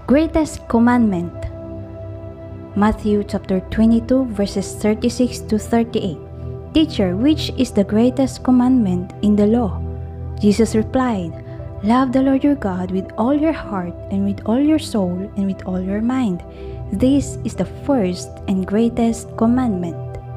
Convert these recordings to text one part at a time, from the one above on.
Greatest Commandment. Matthew chapter 22 verses 36 to 38. Teacher, which is the greatest commandment in the law? Jesus replied, Love the Lord your God with all your heart and with all your soul and with all your mind. This is the first and greatest commandment.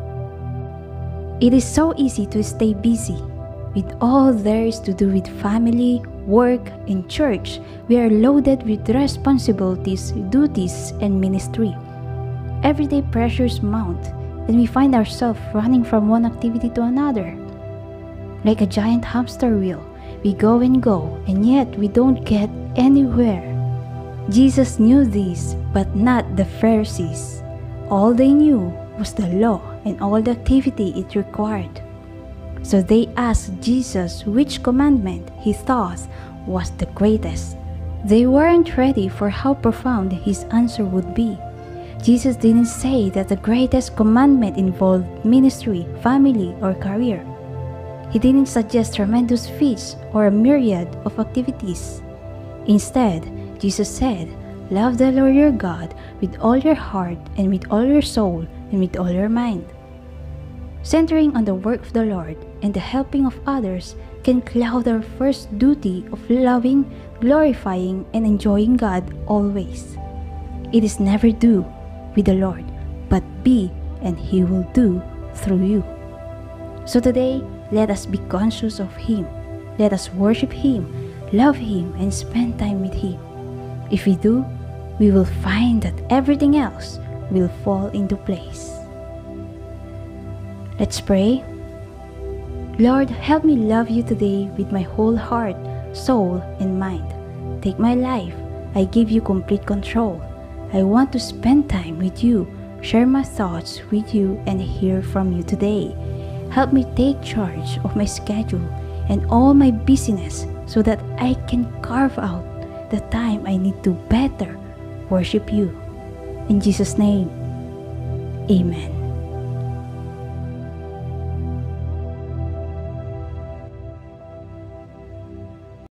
It is so easy to stay busy with all there is to do with family, work, and church. We are loaded with responsibilities, duties, and ministry. Everyday pressures mount, and we find ourselves running from one activity to another. Like a giant hamster wheel, we go, and yet we don't get anywhere. Jesus knew this, but not the Pharisees. All they knew was the law and all the activity it required. So they asked Jesus which commandment he thought was the greatest. They weren't ready for how profound his answer would be. Jesus didn't say that the greatest commandment involved ministry, family, or career. He didn't suggest tremendous feats or a myriad of activities. Instead, Jesus said, Love the Lord your God with all your heart and with all your soul and with all your mind. Centering on the work of the Lord and the helping of others can cloud our first duty of loving, glorifying, and enjoying God always. It is never do with the Lord, but be and He will do through you. So today, let us be conscious of Him. Let us worship Him, love Him, and spend time with Him. If we do, we will find that everything else will fall into place. Let's pray. Lord, help me love you today with my whole heart, soul, and mind. Take my life. I give you complete control. I want to spend time with you, share my thoughts with you, and hear from you today. Help me take charge of my schedule and all my busyness so that I can carve out the time I need to better worship you. In Jesus' name, amen.